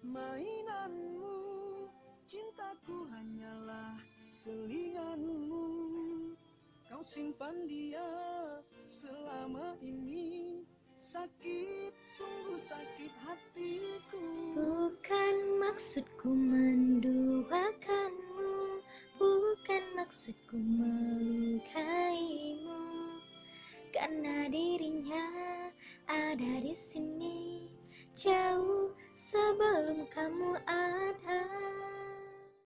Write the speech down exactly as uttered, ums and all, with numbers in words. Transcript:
mainanmu. Cintaku hanyalah selinganmu. Kau simpan dia selama ini. Sakit, sungguh sakit hatiku. Bukan maksudku menduakanmu, bukan maksudku melukaimu, karena dirinya ada di sini jauh sebelum kamu ada.